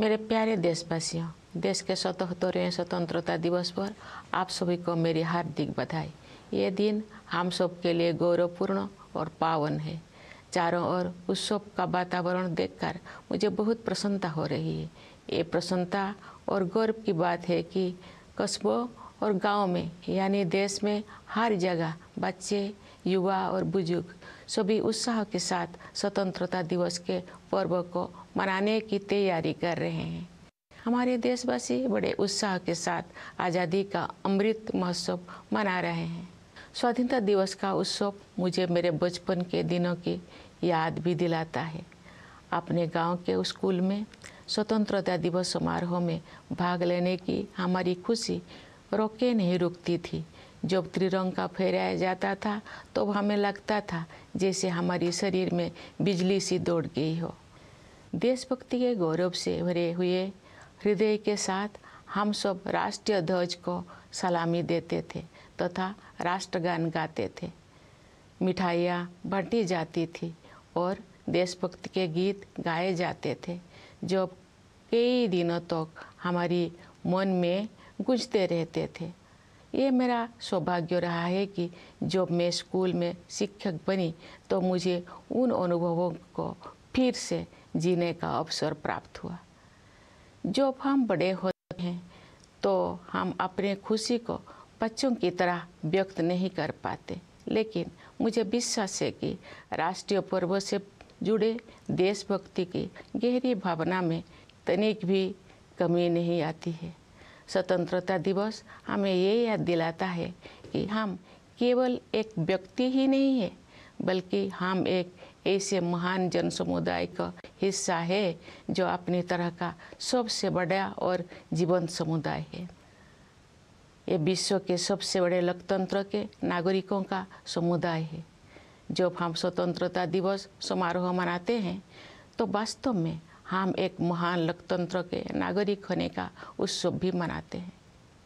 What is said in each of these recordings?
मेरे प्यारे देशवासियों, देश के 77वें स्वतंत्रता दिवस पर आप सभी को मेरी हार्दिक बधाई। ये दिन हम सब के लिए गौरवपूर्ण और पावन है। चारों ओर उत्सव का वातावरण देखकर मुझे बहुत प्रसन्नता हो रही है। ये प्रसन्नता और गौरव की बात है कि कस्बों और गांव में यानी देश में हर जगह बच्चे, युवा और बुजुर्ग सभी उत्साह के साथ स्वतंत्रता दिवस के पर्व को मनाने की तैयारी कर रहे हैं। हमारे देशवासी बड़े उत्साह के साथ आज़ादी का अमृत महोत्सव मना रहे हैं। स्वाधीनता दिवस का उत्सव मुझे मेरे बचपन के दिनों की याद भी दिलाता है। अपने गांव के स्कूल में स्वतंत्रता दिवस समारोह में भाग लेने की हमारी खुशी रोके नहीं रुकती थी। जब त्रिरंगा फहराया जाता था तो हमें लगता था जैसे हमारी शरीर में बिजली सी दौड़ गई हो। देशभक्ति के गौरव से भरे हुए हृदय के साथ हम सब राष्ट्रीय ध्वज को सलामी देते थे तथा राष्ट्रगान गाते थे। मिठाइयाँ बांटी जाती थी और देशभक्ति के गीत गाए जाते थे जो कई दिनों तक हमारी मन में गूंजते रहते थे। ये मेरा सौभाग्य रहा है कि जब मैं स्कूल में शिक्षक बनी तो मुझे उन अनुभवों को फिर से जीने का अवसर प्राप्त हुआ। जब हम बड़े होते हैं तो हम अपने खुशी को बच्चों की तरह व्यक्त नहीं कर पाते, लेकिन मुझे विश्वास है कि राष्ट्रीय पर्व से जुड़े देशभक्ति की गहरी भावना में तनिक भी कमी नहीं आती है। स्वतंत्रता दिवस हमें ये याद दिलाता है कि हम केवल एक व्यक्ति ही नहीं है, बल्कि हम एक ऐसे महान जन समुदाय का हिस्सा है जो अपनी तरह का सबसे बड़ा और जीवंत समुदाय है। ये विश्व के सबसे बड़े लोकतंत्र के नागरिकों का समुदाय है। जब हम स्वतंत्रता दिवस समारोह मनाते हैं तो वास्तव में हम एक महान लोकतंत्र के नागरिक होने का उत्सव भी मनाते हैं।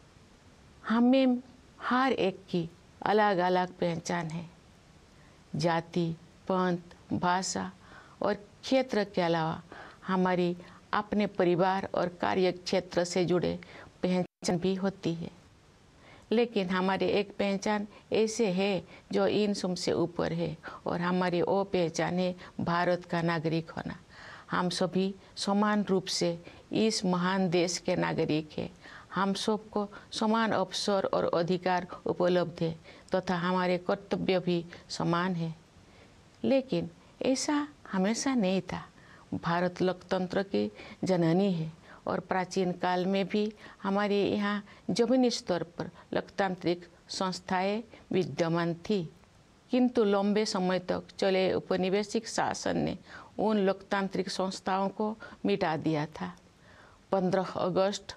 हमें हर एक की अलग अलग पहचान है। जाति, पंथ, भाषा और क्षेत्र के अलावा हमारी अपने परिवार और कार्य क्षेत्र से जुड़े पहचान भी होती है, लेकिन हमारी एक पहचान ऐसे है जो इन सबसे ऊपर है और हमारी वो पहचान है भारत का नागरिक होना। हम सभी समान रूप से इस महान देश के नागरिक हैं। हम सबको समान अवसर और अधिकार उपलब्ध है तथा हमारे कर्तव्य भी समान है। लेकिन ऐसा हमेशा नहीं था। भारत लोकतंत्र की जननी है और प्राचीन काल में भी हमारे यहाँ जमीनी स्तर पर लोकतांत्रिक संस्थाएं विद्यमान थी, किंतु लंबे समय तक चले औपनिवेशिक शासन ने उन लोकतांत्रिक संस्थाओं को मिटा दिया था। 15 अगस्त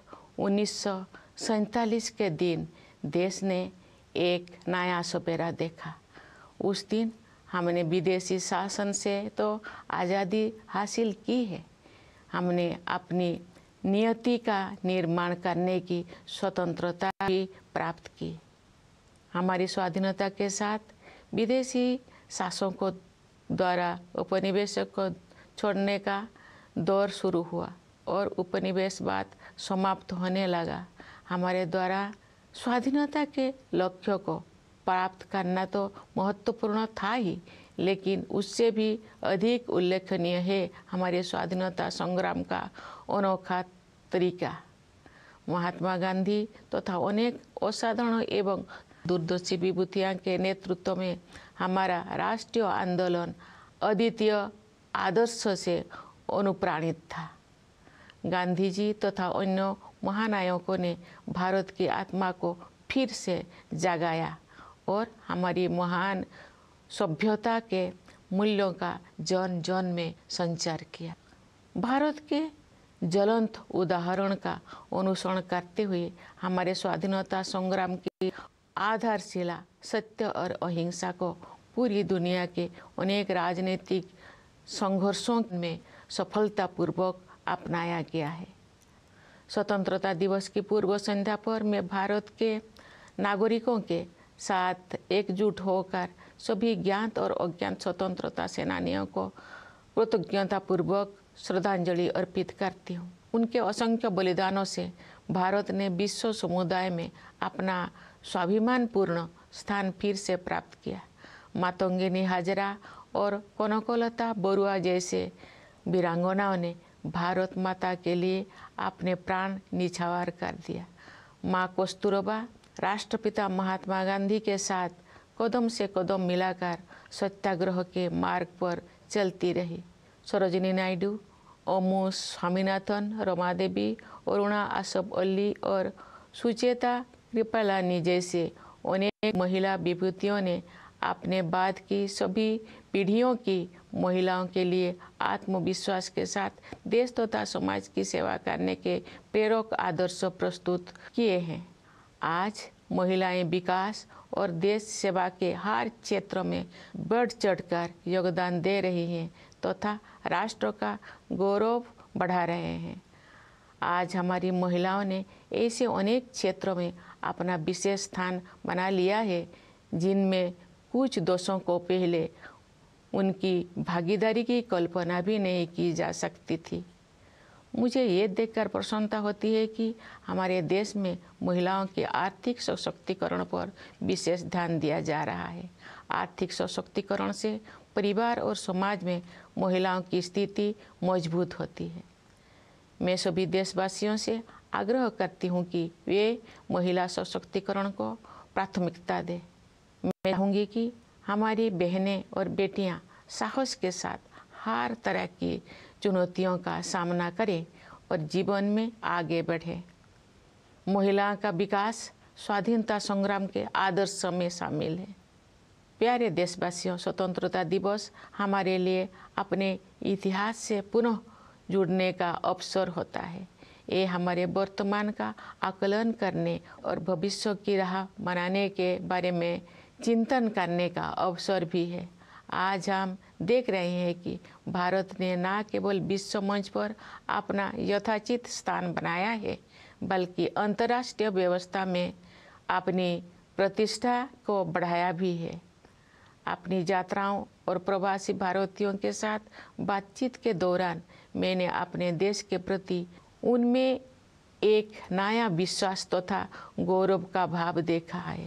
1947 के दिन देश ने एक नया सपेरा देखा। उस दिन हमने विदेशी शासन से तो आज़ादी हासिल की है, हमने अपनी नियति का निर्माण करने की स्वतंत्रता भी प्राप्त की। हमारी स्वाधीनता के साथ विदेशी शासकों द्वारा उपनिवेशों को छोड़ने का दौर शुरू हुआ और उपनिवेशवाद समाप्त होने लगा। हमारे द्वारा स्वाधीनता के लक्ष्य को प्राप्त करना तो महत्वपूर्ण था ही, लेकिन उससे भी अधिक उल्लेखनीय है हमारे स्वाधीनता संग्राम का अनोखा तरीका। महात्मा गांधी तथा अनेक असाधारण एवं दूरदर्शी विभूतियों के नेतृत्व में हमारा राष्ट्रीय आंदोलन अद्वितीय आदर्श से अनुप्राणित था। गांधी जी तथा अन्य महानायकों ने भारत की आत्मा को फिर से जगाया और हमारी महान सभ्यता के मूल्यों का जन जन में संचार किया। भारत के ज्वलंत उदाहरण का अनुसरण करते हुए हमारे स्वाधीनता संग्राम की आधारशिला सत्य और अहिंसा को पूरी दुनिया के अनेक राजनीतिक संघर्षों में सफलतापूर्वक अपनाया गया है। स्वतंत्रता दिवस की पूर्व संध्या पर मैं भारत के नागरिकों के साथ एकजुट होकर सभी ज्ञात और अज्ञात स्वतंत्रता सेनानियों को कृतज्ञतापूर्वक श्रद्धांजलि अर्पित करती हूँ। उनके असंख्य बलिदानों से भारत ने विश्व समुदाय में अपना स्वाभिमानपूर्ण स्थान फिर से प्राप्त किया। मातंगिनी हाजरा और कनकलता बरुआ जैसे वीरांगनाओं ने भारत माता के लिए अपने प्राण निछावर कर दिया। माँ कस्तूरबा राष्ट्रपिता महात्मा गांधी के साथ कदम से कदम मिलाकर सत्याग्रह के मार्ग पर चलती रही। सरोजिनी नायडू, ओमू स्वामीनाथन, रमा देवी, अरुणा आसफ अली और सुचेता कृपलानी जैसे अनेक महिला विभूतियों ने अपने बाद की सभी पीढ़ियों की महिलाओं के लिए आत्मविश्वास के साथ देश तथा समाज की सेवा करने के प्रेरक आदर्श प्रस्तुत किए हैं। आज महिलाएं विकास और देश सेवा के हर क्षेत्र में बढ़ चढ़कर योगदान दे रही हैं तथा राष्ट्र का गौरव बढ़ा रहे हैं। आज हमारी महिलाओं ने ऐसे अनेक क्षेत्रों में अपना विशेष स्थान बना लिया है जिनमें कुछ दोषों को पहले उनकी भागीदारी की कल्पना भी नहीं की जा सकती थी। मुझे ये देखकर प्रसन्नता होती है कि हमारे देश में महिलाओं के आर्थिक सशक्तिकरण पर विशेष ध्यान दिया जा रहा है। आर्थिक सशक्तिकरण से परिवार और समाज में महिलाओं की स्थिति मजबूत होती है। मैं सभी देशवासियों से आग्रह करती हूँ कि वे महिला सशक्तिकरण को प्राथमिकता दें। मैं चाहूँगी कि हमारी बहनें और बेटियाँ साहस के साथ हर तरह की चुनौतियों का सामना करें और जीवन में आगे बढ़ें। महिलाओं का विकास स्वाधीनता संग्राम के आदर्श में शामिल है। प्यारे देशवासियों, स्वतंत्रता दिवस हमारे लिए अपने इतिहास से पुनः जुड़ने का अवसर होता है। ये हमारे वर्तमान का आकलन करने और भविष्य की राह बनाने के बारे में चिंतन करने का अवसर भी है। आज हम देख रहे हैं कि भारत ने न केवल विश्व मंच पर अपना यथाचित स्थान बनाया है, बल्कि अंतर्राष्ट्रीय व्यवस्था में अपनी प्रतिष्ठा को बढ़ाया भी है। अपनी यात्राओं और प्रवासी भारतीयों के साथ बातचीत के दौरान मैंने अपने देश के प्रति उनमें एक नया विश्वास तथा गौरव का भाव देखा है।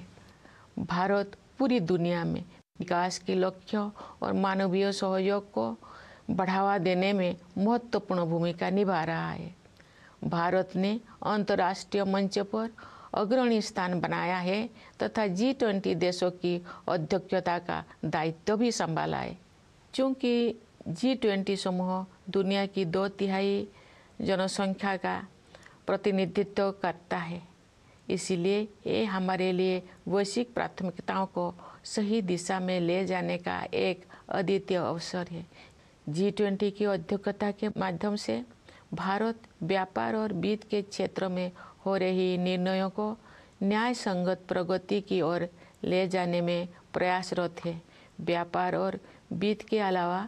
भारत पूरी दुनिया में विकास के लक्ष्यों और मानवीय सहयोग को बढ़ावा देने में महत्वपूर्ण भूमिका निभा रहा है। भारत ने अंतर्राष्ट्रीय मंच पर अग्रणी स्थान बनाया है तथा G20 देशों की अध्यक्षता का दायित्व भी संभाला है। चूँकि G20 समूह दुनिया की 2/3 जनसंख्या का प्रतिनिधित्व करता है, इसलिए ये हमारे लिए वैश्विक प्राथमिकताओं को सही दिशा में ले जाने का एक अद्वितीय अवसर है। G20 की अध्यक्षता के माध्यम से भारत व्यापार और वित्त के क्षेत्र में हो रही निर्णयों को न्याय संगत प्रगति की ओर ले जाने में प्रयासरत है। व्यापार और वित्त के अलावा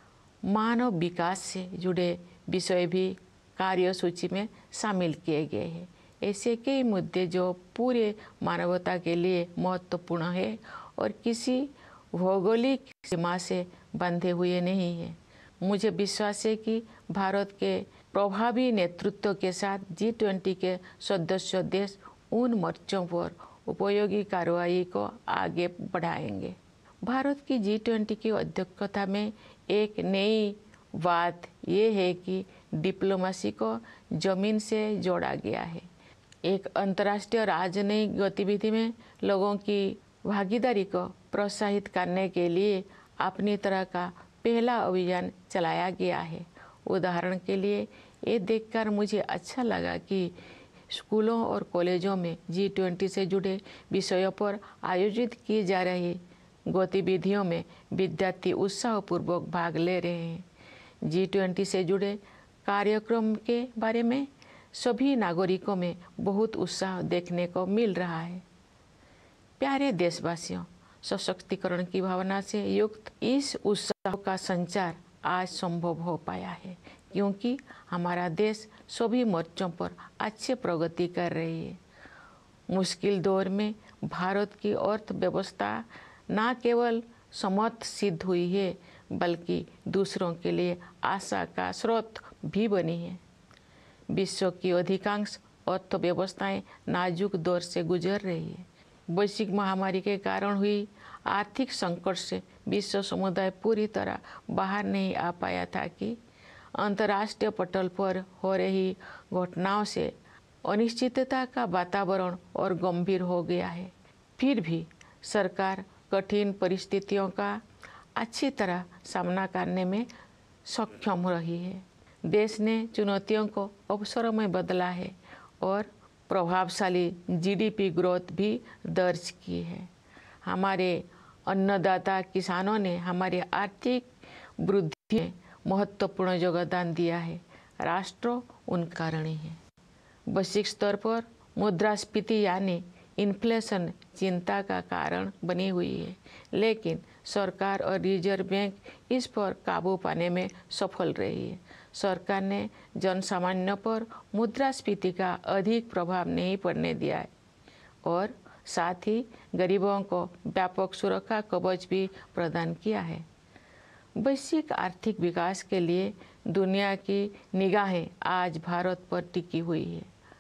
मानव विकास से जुड़े विषय भी कार्यसूची में शामिल किए गए हैं। ऐसे कई मुद्दे जो पूरे मानवता के लिए महत्वपूर्ण है और किसी भौगोलिक सीमा से बंधे हुए नहीं है। मुझे विश्वास है कि भारत के प्रभावी नेतृत्व के साथ G20 के सदस्य देश उन मोर्चों पर उपयोगी कार्रवाई को आगे बढ़ाएंगे। भारत की G20 की अध्यक्षता में एक नई बात यह है कि डिप्लोमेसी को जमीन से जोड़ा गया है। एक अंतर्राष्ट्रीय राजनयिक गतिविधि में लोगों की भागीदारी को प्रोत्साहित करने के लिए अपनी तरह का पहला अभियान चलाया गया है। उदाहरण के लिए ये देखकर मुझे अच्छा लगा कि स्कूलों और कॉलेजों में G20 से जुड़े विषयों पर आयोजित की जा रही गतिविधियों में विद्यार्थी उत्साहपूर्वक भाग ले रहे हैं। G20 से जुड़े कार्यक्रम के बारे में सभी नागरिकों में बहुत उत्साह देखने को मिल रहा है। प्यारे देशवासियों, सशक्तिकरण की भावना से युक्त इस उत्साह का संचार आज संभव हो पाया है क्योंकि हमारा देश सभी मोर्चों पर अच्छी प्रगति कर रही है। मुश्किल दौर में भारत की अर्थव्यवस्था न केवल समर्थ सिद्ध हुई है बल्कि दूसरों के लिए आशा का स्रोत भी बनी है। विश्व की अधिकांश अर्थव्यवस्थाएं नाजुक दौर से गुजर रही है। वैश्विक महामारी के कारण हुई आर्थिक संकट से विश्व समुदाय पूरी तरह बाहर नहीं आ पाया था कि अंतर्राष्ट्रीय पटल पर हो रही घटनाओं से अनिश्चितता का वातावरण और गंभीर हो गया है। फिर भी सरकार कठिन परिस्थितियों का अच्छी तरह सामना करने में सक्षम रही है। देश ने चुनौतियों को अवसरों में बदला है और प्रभावशाली जीडीपी ग्रोथ भी दर्ज की है। हमारे अन्नदाता किसानों ने हमारी आर्थिक वृद्धि में महत्वपूर्ण योगदान दिया है। राष्ट्र उनका कारण है। वैश्विक स्तर पर मुद्रास्फीति यानी इन्फ्लेशन चिंता का कारण बनी हुई है, लेकिन सरकार और रिजर्व बैंक इस पर काबू पाने में सफल रही है। सरकार ने जनसामान्य पर मुद्रास्फीति का अधिक प्रभाव नहीं पड़ने दिया है और साथ ही गरीबों को व्यापक सुरक्षा कवच भी प्रदान किया है। वैश्विक आर्थिक विकास के लिए दुनिया की निगाहें आज भारत पर टिकी हुई है।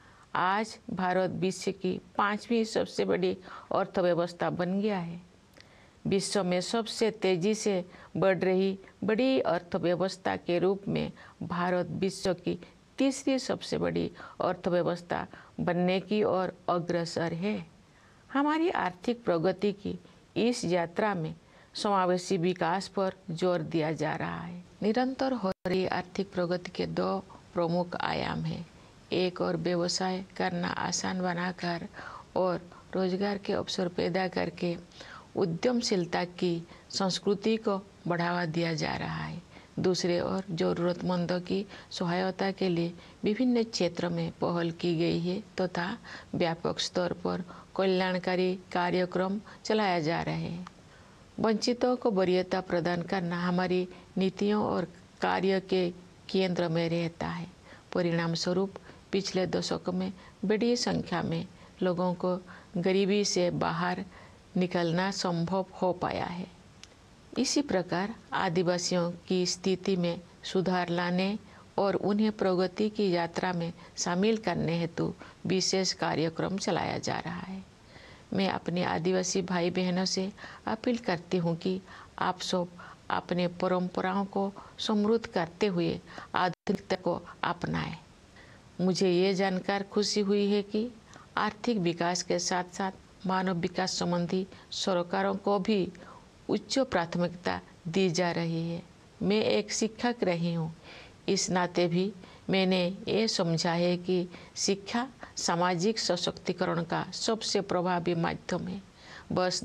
आज भारत विश्व की 5वीं सबसे बड़ी अर्थव्यवस्था बन गया है। विश्व में सबसे तेजी से बढ़ रही बड़ी अर्थव्यवस्था के रूप में भारत विश्व की 3री सबसे बड़ी अर्थव्यवस्था बनने की ओर अग्रसर है। हमारी आर्थिक प्रगति की इस यात्रा में समावेशी विकास पर जोर दिया जा रहा है। निरंतर हो रही आर्थिक प्रगति के 2 प्रमुख आयाम हैं। एक और व्यवसाय करना आसान बनाकर और रोजगार के अवसर पैदा करके उद्यमशीलता की संस्कृति को बढ़ावा दिया जा रहा है। दूसरे ओर जरूरतमंदों की सहायता के लिए विभिन्न क्षेत्रों में पहल की गई है तथा व्यापक स्तर पर कल्याणकारी कार्यक्रम चलाया जा रहे हैं। वंचितों को वरीयता प्रदान करना हमारी नीतियों और कार्य के केंद्र में रहता है। परिणाम स्वरूप पिछले दशक में बड़ी संख्या में लोगों को गरीबी से बाहर निकलना संभव हो पाया है। इसी प्रकार आदिवासियों की स्थिति में सुधार लाने और उन्हें प्रगति की यात्रा में शामिल करने हेतु विशेष कार्यक्रम चलाया जा रहा है। मैं अपने आदिवासी भाई बहनों से अपील करती हूँ कि आप सब अपने परंपराओं को समृद्ध करते हुए आधुनिकता को अपनाएं। मुझे ये जानकर खुशी हुई है कि आर्थिक विकास के साथ साथ मानव विकास संबंधी सरकारों को भी उच्च प्राथमिकता दी जा रही है। मैं एक शिक्षक रही हूँ, इस नाते भी मैंने ये समझा है कि शिक्षा सामाजिक सशक्तिकरण का सबसे प्रभावी माध्यम है। वर्ष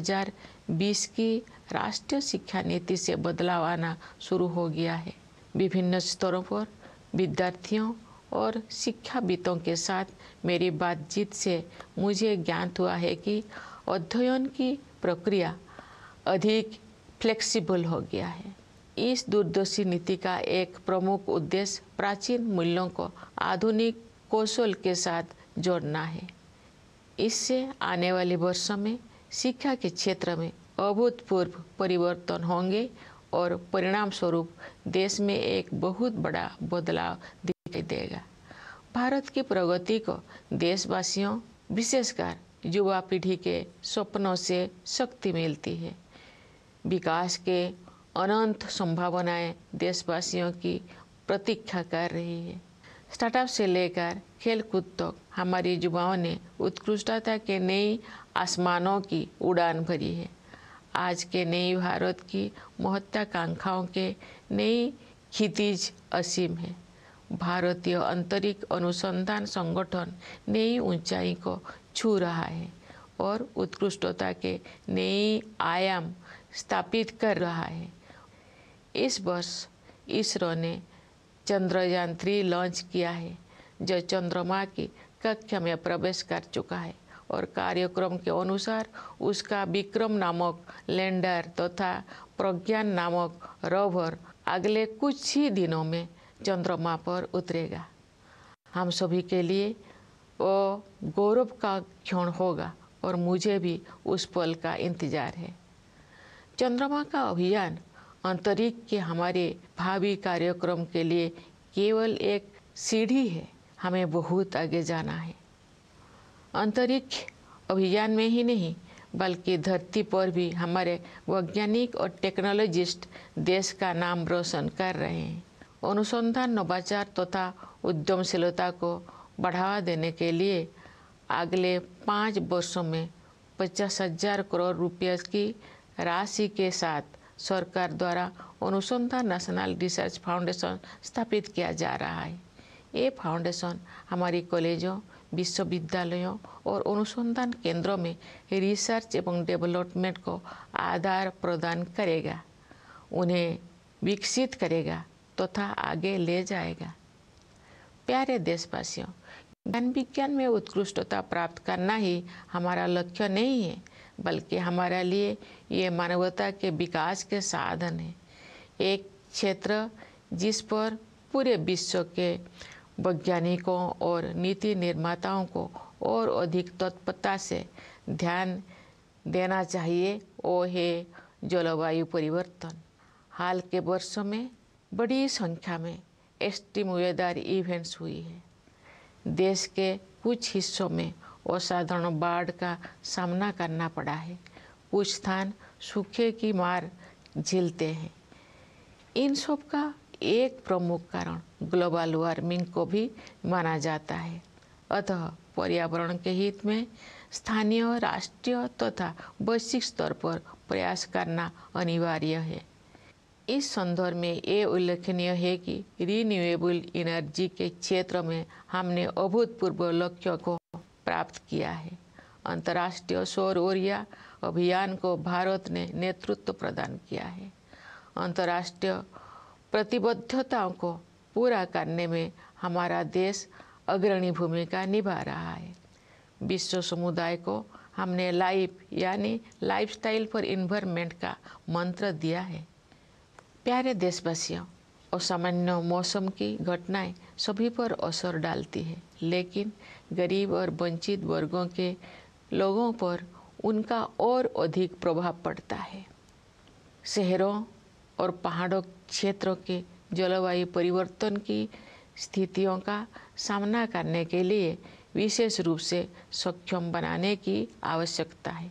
2020 की राष्ट्रीय शिक्षा नीति से बदलाव आना शुरू हो गया है। विभिन्न स्तरों पर विद्यार्थियों और शिक्षाविदों के साथ मेरी बातचीत से मुझे ज्ञात हुआ है कि अध्ययन की प्रक्रिया अधिक फ्लेक्सिबल हो गया है। इस दूरदर्शी नीति का एक प्रमुख उद्देश्य प्राचीन मूल्यों को आधुनिक कौशल के साथ जोड़ना है। इससे आने वाले वर्षों में शिक्षा के क्षेत्र में अभूतपूर्व परिवर्तन होंगे और परिणाम स्वरूप देश में एक बहुत बड़ा बदलाव दिखाई देगा। भारत की प्रगति को देशवासियों, विशेषकर युवा पीढ़ी के सपनों से शक्ति मिलती है। विकास के अनंत संभावनाएं देशवासियों की प्रतीक्षा कर रही है। स्टार्टअप से लेकर खेलकूद तक हमारे युवाओं ने उत्कृष्टता के नई आसमानों की उड़ान भरी है। आज के नई भारत की महत्वाकांक्षाओं के नई क्षितिज असीम है। भारतीय अंतरिक्ष अनुसंधान संगठन नई ऊंचाई को छू रहा है और उत्कृष्टता के नए आयाम स्थापित कर रहा है। इस वर्ष इसरो ने चंद्रयान 3 लॉन्च किया है, जो चंद्रमा की कक्षा में प्रवेश कर चुका है और कार्यक्रम के अनुसार उसका विक्रम नामक लैंडर तथा प्रज्ञान नामक रोवर अगले कुछ ही दिनों में चंद्रमा पर उतरेगा। हम सभी के लिए वो गौरव का क्षण होगा और मुझे भी उस पल का इंतजार है। चंद्रमा का अभियान अंतरिक्ष के हमारे भावी कार्यक्रम के लिए केवल एक सीढ़ी है। हमें बहुत आगे जाना है। अंतरिक्ष अभियान में ही नहीं बल्कि धरती पर भी हमारे वैज्ञानिक और टेक्नोलॉजिस्ट देश का नाम रोशन कर रहे हैं। अनुसंधान, नवाचार तथा उद्यमशीलता को बढ़ावा देने के लिए अगले 5 वर्षों में 50,000 करोड़ रुपये की राशि के साथ सरकार द्वारा अनुसंधान नेशनल रिसर्च फाउंडेशन स्थापित किया जा रहा है। ये फाउंडेशन हमारी कॉलेजों, विश्वविद्यालयों और अनुसंधान केंद्रों में रिसर्च एवं डेवलपमेंट को आधार प्रदान करेगा, उन्हें विकसित करेगा तथा आगे ले जाएगा। प्यारे देशवासियों, ज्ञान विज्ञान में उत्कृष्टता प्राप्त करना ही हमारा लक्ष्य नहीं है, बल्कि हमारे लिए ये मानवता के विकास के साधन है। एक क्षेत्र जिस पर पूरे विश्व के वैज्ञानिकों और नीति निर्माताओं को और अधिक तत्परता से ध्यान देना चाहिए वो है जलवायु परिवर्तन। हाल के वर्षों में बड़ी संख्या में एक्सट्रीम वेदर इवेंट्स हुई है। देश के कुछ हिस्सों में असाधारण बाढ़ का सामना करना पड़ा है, कुछ स्थान सूखे की मार झेलते हैं। इन सब का एक प्रमुख कारण ग्लोबल वार्मिंग को भी माना जाता है। अतः पर्यावरण के हित में स्थानीय, राष्ट्रीय तथा वैश्विक स्तर पर प्रयास करना अनिवार्य है। इस संदर्भ में ये उल्लेखनीय है कि रिन्यूएबल एनर्जी के क्षेत्र में हमने अभूतपूर्व लक्ष्यों को प्राप्त किया है। अंतर्राष्ट्रीय सौर ऊर्जा अभियान को भारत ने नेतृत्व प्रदान किया है। अंतर्राष्ट्रीय प्रतिबद्धताओं को पूरा करने में हमारा देश अग्रणी भूमिका निभा रहा है। विश्व समुदाय को हमने लाइफ यानी लाइफस्टाइल फॉर एनवायरनमेंट का मंत्र दिया है। प्यारे देशवासियों, असामान्य मौसम की घटनाएं सभी पर असर डालती है, लेकिन गरीब और वंचित वर्गों के लोगों पर उनका और अधिक प्रभाव पड़ता है। शहरों और पहाड़ों क्षेत्रों के जलवायु परिवर्तन की स्थितियों का सामना करने के लिए विशेष रूप से सक्षम बनाने की आवश्यकता है।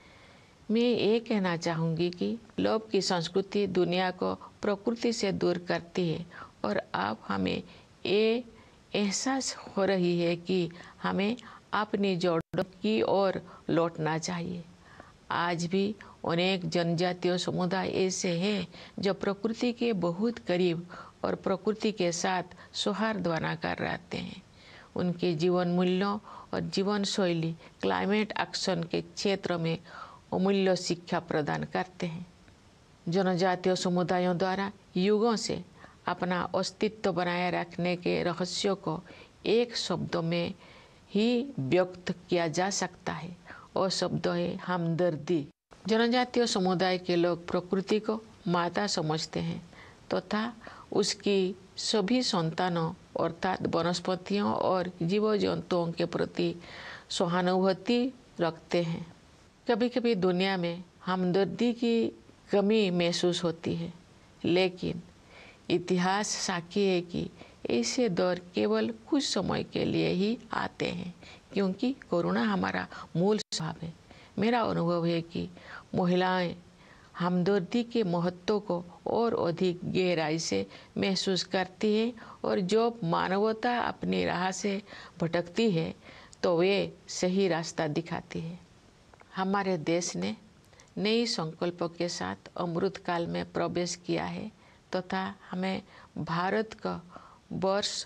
मैं ये कहना चाहूँगी कि लोभ की संस्कृति दुनिया को प्रकृति से दूर करती है और अब हमें ये एहसास हो रही है कि हमें अपनी जड़ों की ओर लौटना चाहिए। आज भी अनेक जनजातीय समुदाय ऐसे हैं जो प्रकृति के बहुत करीब और प्रकृति के साथ सौहार्द बनाकर रहते हैं। उनके जीवन मूल्यों और जीवन शैली क्लाइमेट एक्शन के क्षेत्र में अमूल्य शिक्षा प्रदान करते हैं। जनजातीय समुदायों द्वारा युगों से अपना अस्तित्व बनाए रखने के रहस्यों को एक शब्द में ही व्यक्त किया जा सकता है और शब्द है हमदर्दी। जनजातीय समुदाय के लोग प्रकृति को माता समझते हैं तथा उसकी सभी संतानों अर्थात वनस्पतियों और जीव जंतुओं के प्रति सहानुभूति रखते हैं। कभी कभी दुनिया में हमदर्दी की कमी महसूस होती है, लेकिन इतिहास साक्षी है कि ऐसे दौर केवल कुछ समय के लिए ही आते हैं, क्योंकि कोरोना हमारा मूल स्वभाव है। मेरा अनुभव है कि महिलाएं हमदर्दी के महत्व को और अधिक गहराई से महसूस करती है और जब मानवता अपनी राह से भटकती है तो वे सही रास्ता दिखाती है। हमारे देश ने नई संकल्पों के साथ अमृत काल में प्रवेश किया है तथा हमें भारत का वर्ष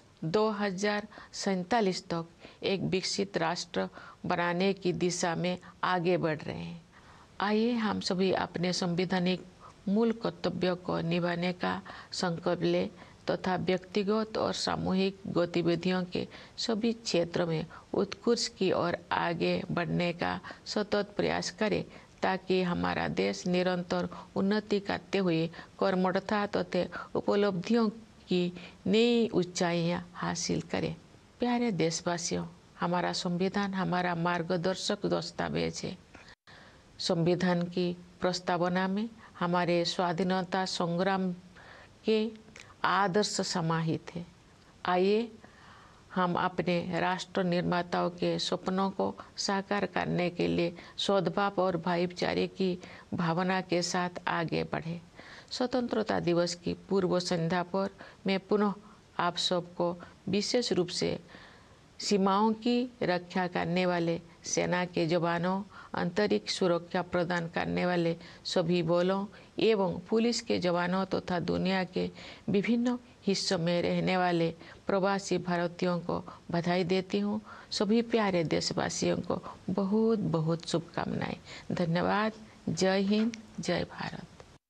2047 तक एक विकसित राष्ट्र बनाने की दिशा में आगे बढ़ रहे हैं। आइए हम सभी अपने संवैधानिक मूल कर्तव्यों को निभाने का संकल्प लें तथा व्यक्तिगत और सामूहिक गतिविधियों के सभी क्षेत्र में उत्कृष्ट की ओर आगे बढ़ने का सतत प्रयास करें, ताकि हमारा देश निरंतर उन्नति करते हुए कर्मठता तथा उपलब्धियों की नई ऊंचाइयां हासिल करे। प्यारे देशवासियों, हमारा संविधान हमारा मार्गदर्शक दस्तावेज है। संविधान की प्रस्तावना में हमारे स्वाधीनता संग्राम के आदर्श समाहित है। आइए हम अपने राष्ट्र निर्माताओं के सपनों को साकार करने के लिए सद्भाव और भाईचारे की भावना के साथ आगे बढ़े। स्वतंत्रता दिवस की पूर्व संध्या पर मैं पुनः आप सबको विशेष रूप से सीमाओं की रक्षा करने वाले सेना के जवानों, अंतरिक्ष सुरक्षा प्रदान करने वाले सभी बलों एवं पुलिस के जवानों तथा दुनिया के विभिन्न हिस्सों में रहने वाले प्रवासी भारतीयों को बधाई देती हूँ। सभी प्यारे देशवासियों को बहुत बहुत शुभकामनाएं। धन्यवाद। जय हिंद, जय Bharat.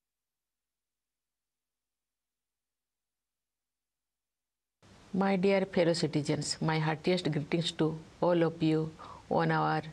My dear fellow citizens, my heartiest greetings to all of you on our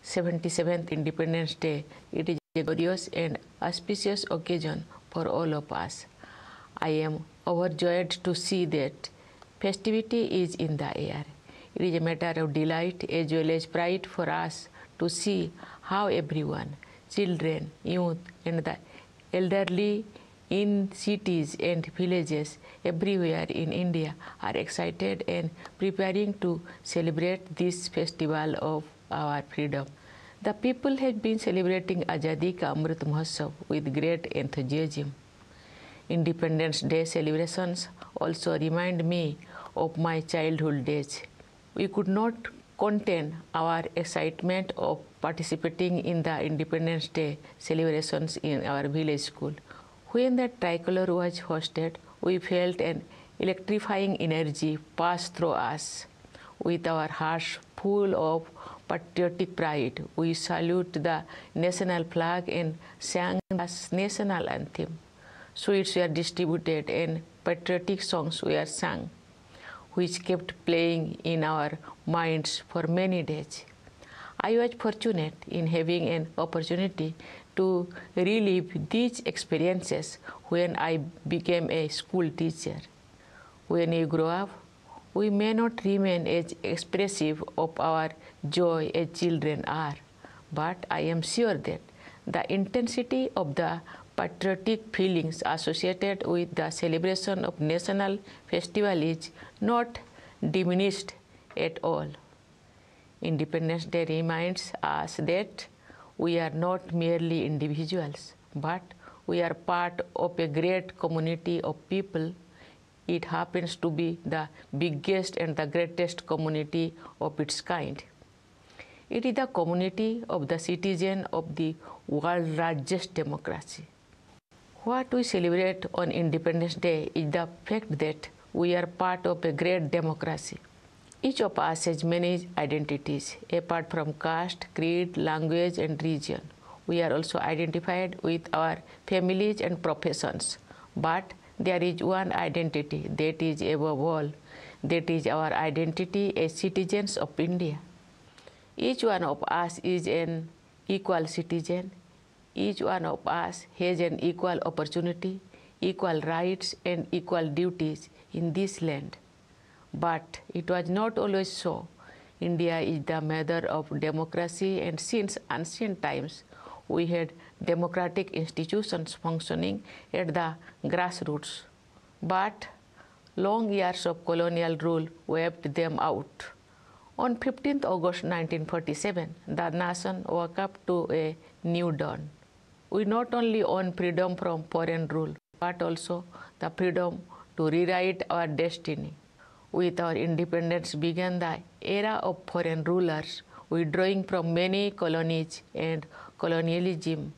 77th Independence Day. It is a glorious and auspicious occasion for all of us. I am overjoyed to see that festivity is in the air. It is a matter of delight as well as pride for us to see how everyone, children, youth, and the elderly in cities and villages everywhere in India are excited and preparing to celebrate this festival of our freedom. The people have been celebrating Azadi Ka Amrit Mahotsav with great enthusiasm. Independence Day celebrations also remind me of my childhood days. We could not contain our excitement of participating in the Independence Day celebrations in our village school. When the tricolor was hoisted, we felt an electrifying energy pass through us. With our hearts full of patriotic pride, we salute the national flag and sang the national anthem. Sweets were distributed and patriotic songs were sung, which kept playing in our minds for many days. I was fortunate in having an opportunity to relive these experiences when I became a school teacher. When we grow up, we may not remain as expressive of our joy as children are, but I am sure that the intensity of the patriotic feelings associated with the celebration of national festival is not diminished at all. Independence Day reminds us that we are not merely individuals, but we are part of a great community of people. It happens to be the biggest and the greatest community of its kind. It is the community of the citizens of the world's largest democracy. What we celebrate on Independence Day is the fact that we are part of a great democracy. Each of us has many identities, apart from caste, creed, language, and region. We are also identified with our families and professions. But there is one identity that is above all, that is our identity as citizens of India. Each one of us is an equal citizen. Each one of us has an equal opportunity, equal rights, and equal duties in this land. But it was not always so. India is the mother of democracy, and since ancient times, we had democratic institutions functioning at the grassroots. But long years of colonial rule wiped them out. On 15th August 1947, the nation woke up to a new dawn. We not only own freedom from foreign rule, but also the freedom to rewrite our destiny. With our independence began the era of foreign rulers, withdrawing from many colonies, and colonialism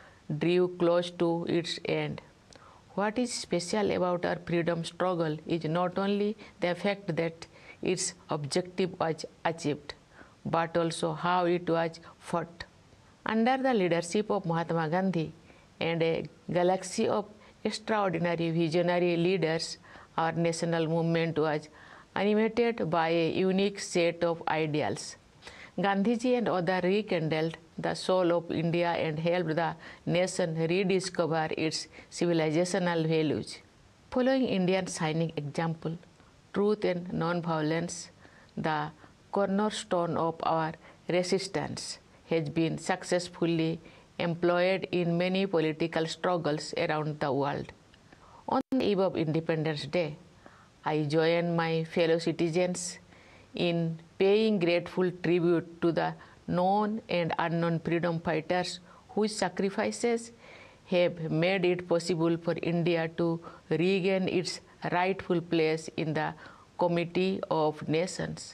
drew close to its end. What is special about our freedom struggle is not only the fact that its objective was achieved, but also how it was fought. Under the leadership of Mahatma Gandhi and a galaxy of extraordinary visionary leaders, our national movement was animated by a unique set of ideals. Gandhiji and others rekindled the soul of India and helped the nation rediscover its civilizational values. Following India's shining example, truth and non-violence, the cornerstone of our resistance, has been successfully employed in many political struggles around the world. On the eve of Independence Day, I join my fellow citizens in paying grateful tribute to the known and unknown freedom fighters whose sacrifices have made it possible for India to regain its rightful place in the Committee of Nations.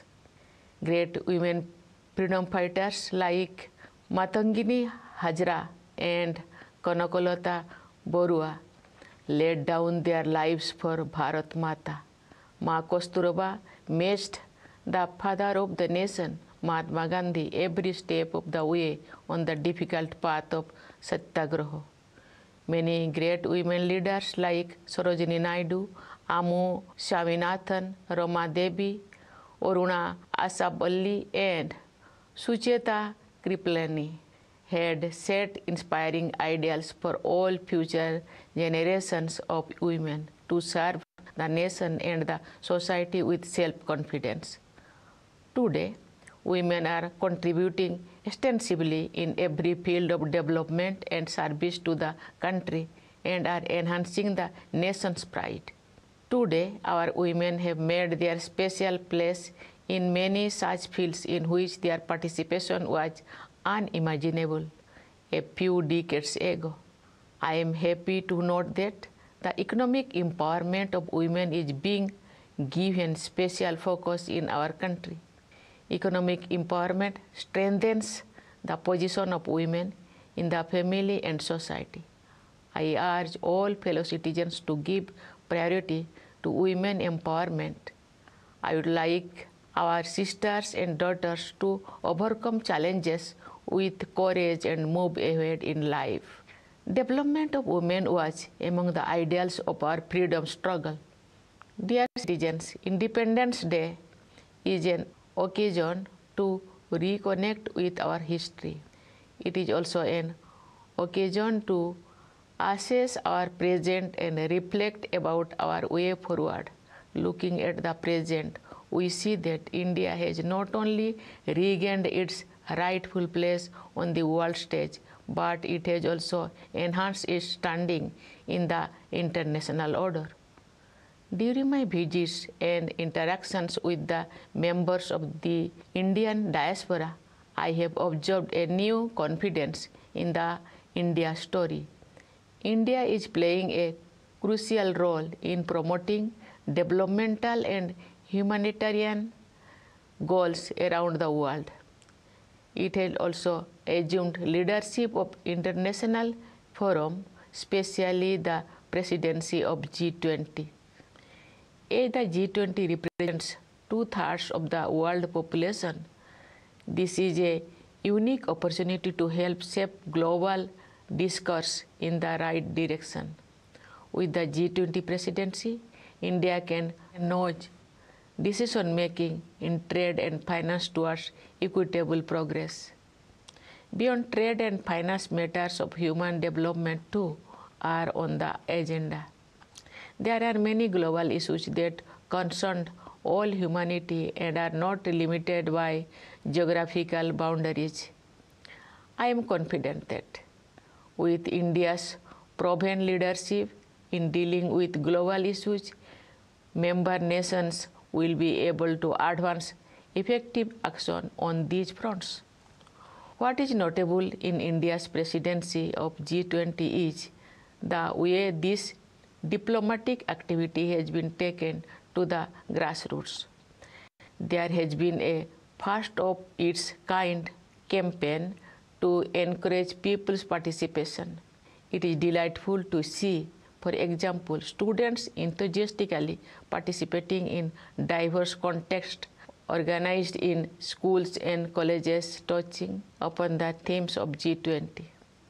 Great women freedom fighters like Matangini Hajra and Kanakolata Borua laid down their lives for Bharat Mata. Ma Kasturba matched the father of the nation, Mahatma Gandhi, every step of the way on the difficult path of Satyagraha. Many great women leaders like Sarojini Naidu, Amu Swaminathan, Rama Devi, Aruna Asaballi, and Sucheta Kripalani had set inspiring ideals for all future generations of women to serve the nation and the society with self-confidence. Today, women are contributing extensively in every field of development and service to the country and are enhancing the nation's pride. Today, our women have made their special place in many such fields in which their participation was unimaginable a few decades ago. I am happy to note that the economic empowerment of women is being given special focus in our country. Economic empowerment strengthens the position of women in the family and society. I urge all fellow citizens to give priority to women empowerment. I would like our sisters and daughters to overcome challenges with courage and move ahead in life. Development of women was among the ideals of our freedom struggle. Dear citizens, Independence Day is an occasion to reconnect with our history. It is also an occasion to assess our present and reflect about our way forward. Looking at the present, we see that India has not only regained its rightful place on the world stage, but it has also enhanced its standing in the international order. During my visits and interactions with the members of the Indian diaspora, I have observed a new confidence in the India story. India is playing a crucial role in promoting developmental and humanitarian goals around the world. It has also assumed leadership of international forums, especially the presidency of G20. As the G20 represents 2/3 of the world population, this is a unique opportunity to help shape global discourse in the right direction. With the G20 presidency, India can nudge decision-making in trade and finance towards equitable progress. Beyond trade and finance, matters of human development too are on the agenda. There are many global issues that concern all humanity and are not limited by geographical boundaries. I am confident that with India's proven leadership in dealing with global issues, member nations will be able to advance effective action on these fronts. What is notable in India's presidency of G20 is the way this diplomatic activity has been taken to the grassroots. There has been a first of its kind campaign to encourage people's participation. It is delightful to see, for example, students enthusiastically participating in diverse contexts organized in schools and colleges touching upon the themes of G20.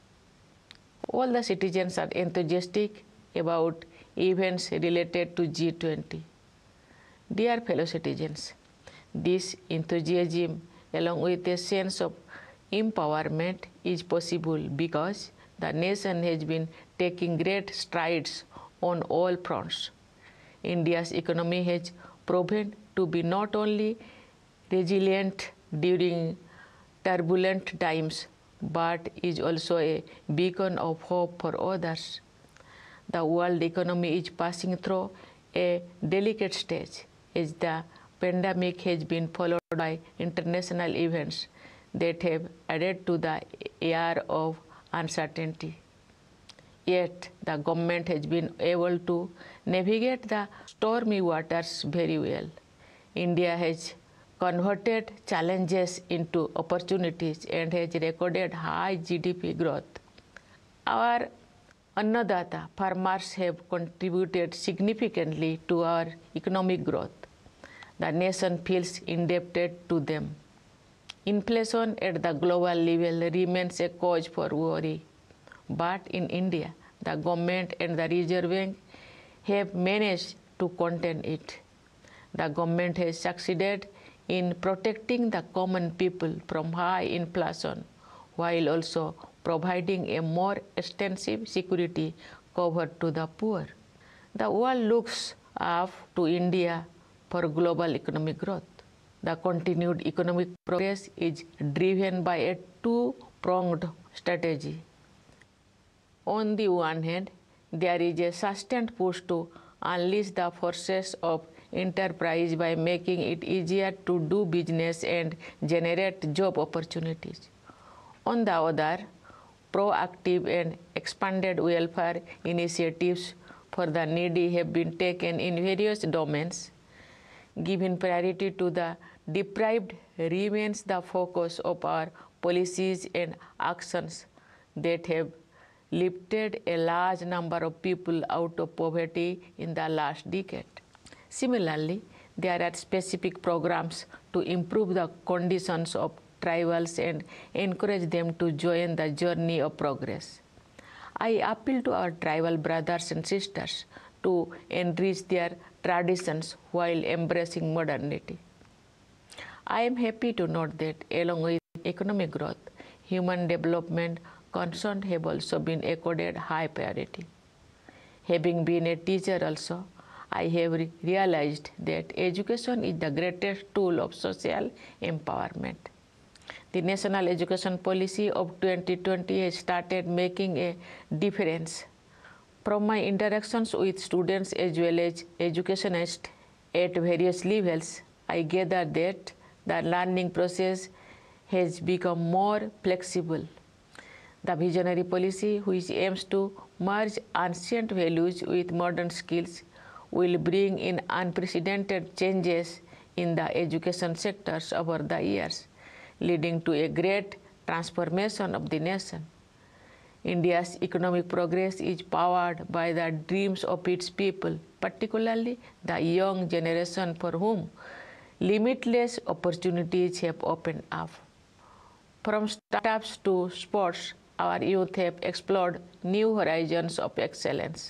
All the citizens are enthusiastic about events related to G20. Dear fellow citizens, this enthusiasm along with a sense of empowerment is possible because the nation has been taking great strides on all fronts. India's economy has proven to be not only resilient during turbulent times, but is also a beacon of hope for others. The world economy is passing through a delicate stage as the pandemic has been followed by international events that have added to the air of uncertainty. Yet, the government has been able to navigate the stormy waters very well. India has converted challenges into opportunities and has recorded high GDP growth. Our Annadata farmers have contributed significantly to our economic growth. The nation feels indebted to them. Inflation at the global level remains a cause for worry. But in India, the government and the Reserve Bank have managed to contain it. The government has succeeded in protecting the common people from high inflation, while also providing a more extensive security cover to the poor. The world looks up to India for global economic growth. The continued economic progress is driven by a two-pronged strategy. On the one hand, there is a sustained push to unleash the forces of enterprise by making it easier to do business and generate job opportunities. On the other, proactive and expanded welfare initiatives for the needy have been taken in various domains. Giving priority to the deprived remains the focus of our policies and actions that have lifted a large number of people out of poverty in the last decade. Similarly, there are specific programs to improve the conditions of tribals and encourage them to join the journey of progress. I appeal to our tribal brothers and sisters to enrich their traditions while embracing modernity. I am happy to note that along with economic growth, human development concerns have also been accorded high priority. Having been a teacher also, I have realized that education is the greatest tool of social empowerment. The National Education Policy of 2020 has started making a difference. From my interactions with students as well as educationists at various levels, I gather that the learning process has become more flexible. The visionary policy, which aims to merge ancient values with modern skills, will bring in unprecedented changes in the education sectors over the years, leading to a great transformation of the nation. India's economic progress is powered by the dreams of its people, particularly the young generation for whom limitless opportunities have opened up. From startups to sports, our youth have explored new horizons of excellence.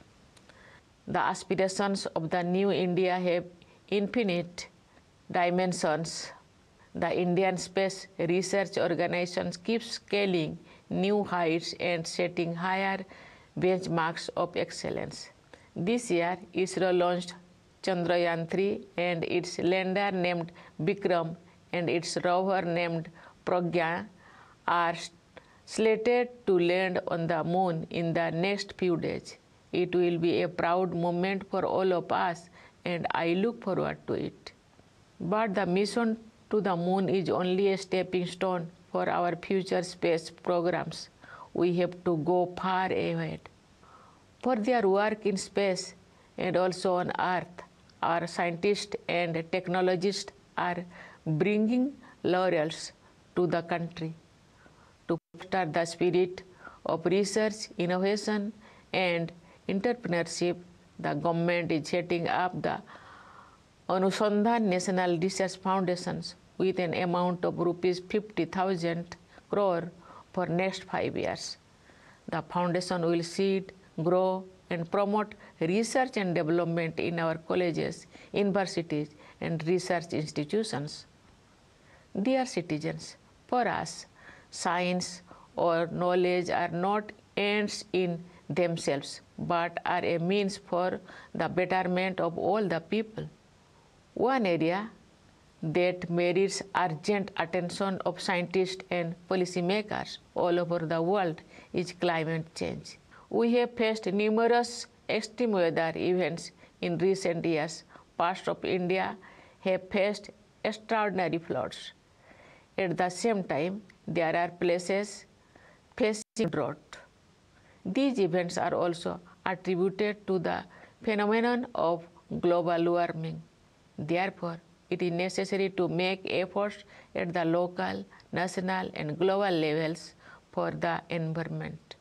The aspirations of the new India have infinite dimensions. The Indian Space Research Organization keeps scaling new heights and setting higher benchmarks of excellence. This year, ISRO launched Chandrayaan-3 and its lander named Vikram and its rover named Pragya are slated to land on the moon in the next few days. It will be a proud moment for all of us, and I look forward to it. But the mission to the moon is only a stepping stone for our future space programs. We have to go far ahead. For their work in space and also on Earth, our scientists and technologists are bringing laurels to the country. To foster the spirit of research, innovation, and entrepreneurship, the government is setting up the Anusandhan National Research Foundations with an amount of rupees 50,000 crore for next 5 years. The foundation will seed, grow, and promote research and development in our colleges, universities, and research institutions. Dear citizens, for us, science or knowledge are not ends in themselves, but are a means for the betterment of all the people. One area that merits urgent attention of scientists and policymakers all over the world is climate change. We have faced numerous extreme weather events in recent years. Parts of India have faced extraordinary floods. At the same time, there are places facing drought. These events are also attributed to the phenomenon of global warming. Therefore, it is necessary to make efforts at the local, national, and global levels for the environment.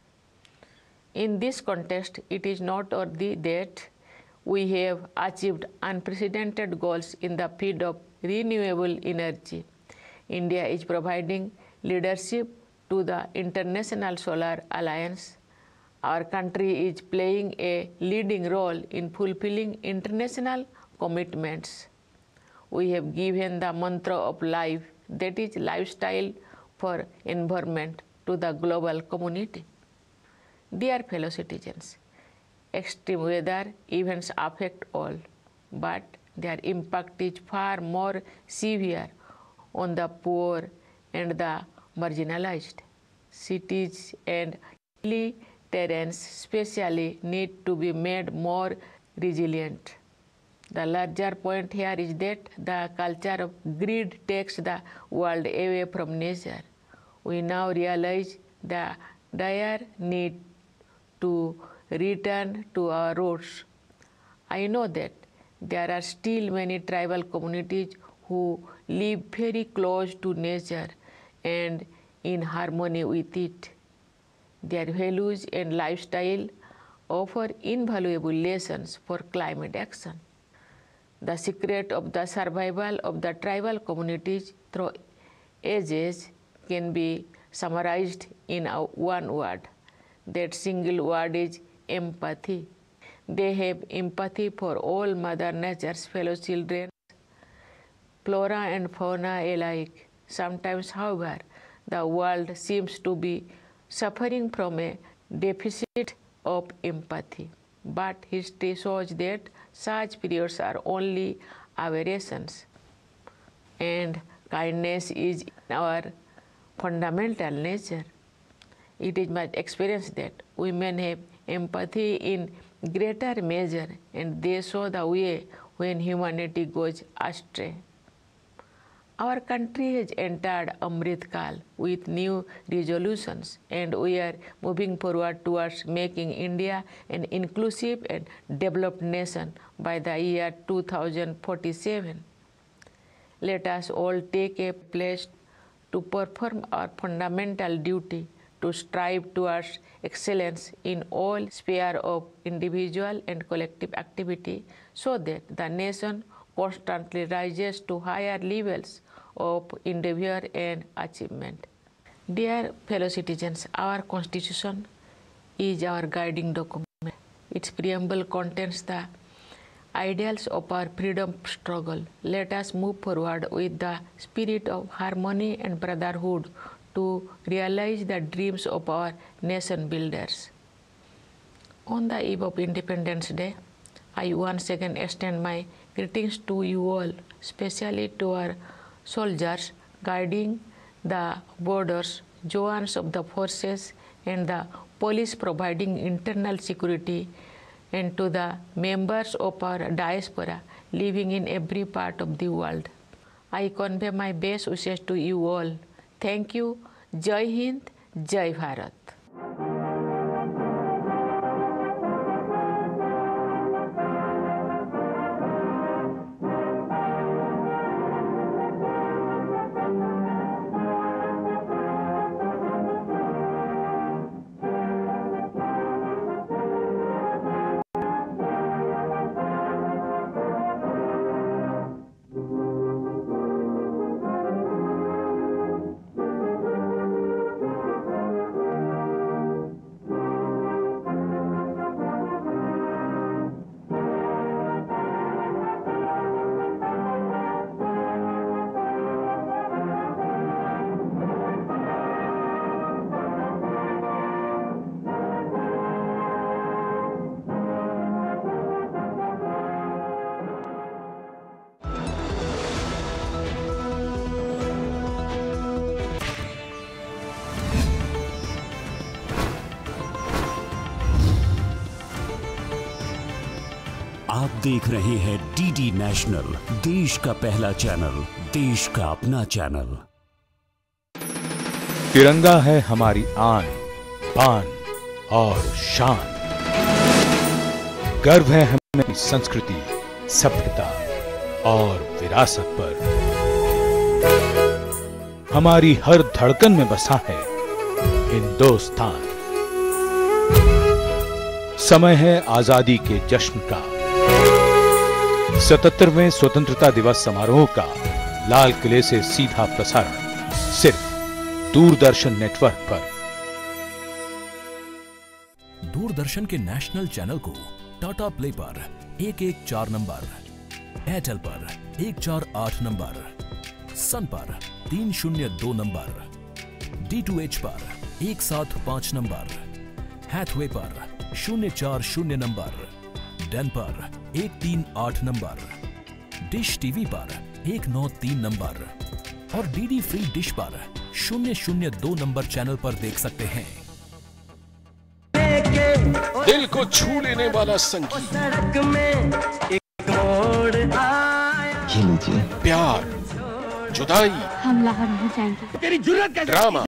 In this context, it is noteworthy that we have achieved unprecedented goals in the field of renewable energy. India is providing leadership to the International Solar Alliance. Our country is playing a leading role in fulfilling international commitments. We have given the mantra of life, that is lifestyle for environment, to the global community. Dear fellow citizens, extreme weather events affect all, but their impact is far more severe on the poor and the marginalized. Cities and hilly terrains especially need to be made more resilient. The larger point here is that the culture of greed takes the world away from nature. We now realize the dire need to return to our roots. I know that there are still many tribal communities who live very close to nature and in harmony with it. Their values and lifestyle offer invaluable lessons for climate action. The secret of the survival of the tribal communities through ages can be summarized in one word. That single word is empathy. They have empathy for all Mother Nature's fellow children, flora and fauna alike. Sometimes, however, the world seems to be suffering from a deficit of empathy. But history shows that such periods are only aberrations, and kindness is in our fundamental nature. It is my experience that women have empathy in greater measure, and they show the way when humanity goes astray. Our country has entered Amrit Kal with new resolutions, and we are moving forward towards making India an inclusive and developed nation by the year 2047. Let us all take a pledge to perform our fundamental duty to strive towards excellence in all spheres of individual and collective activity, so that the nation constantly rises to higher levels of endeavor and achievement. Dear fellow citizens, our Constitution is our guiding document. Its preamble contains the ideals of our freedom struggle. Let us move forward with the spirit of harmony and brotherhood to realize the dreams of our nation builders. On the eve of Independence Day, I once again extend my greetings to you all, especially to our soldiers guarding the borders, jawans of the forces, and the police providing internal security, and to the members of our diaspora living in every part of the world. I convey my best wishes to you all. Thank you. Jai Hind, Jai Bharat. आप देख रहे हैं DD national, देश का पहला channel, देश का अपना चैनल। तिरंगा है हमारी आन, बान और शान। गर्व है हमें अपनी संस्कृति, सभ्यता और विरासत पर। हमारी हर धड़कन में बसा है हिंदुस्तान। समय है आजादी के जश्न का। 77वें स्वतंत्रता दिवस समारोह का लाल किले से सीधा प्रसारण सिर्फ दूरदर्शन नेटवर्क पर। दूरदर्शन के नेशनल चैनल को टाटा प्ले पर 114 नंबर, एयरटेल पर 148 नंबर, सन पर 302 नंबर, D2H पर 175 नंबर, हैथवे पर 040 नंबर, डेन पर 138 नंबर, डिश टीवी पर 193 नंबर और डीडी फ्री डिश पर 002 नंबर चैनल पर देख सकते हैं। दिल को छू लेने वाला संगीत, ये लीजिए। प्यार, जुदाई, हम लाहौर नहीं जाएंगे। ड्रामा,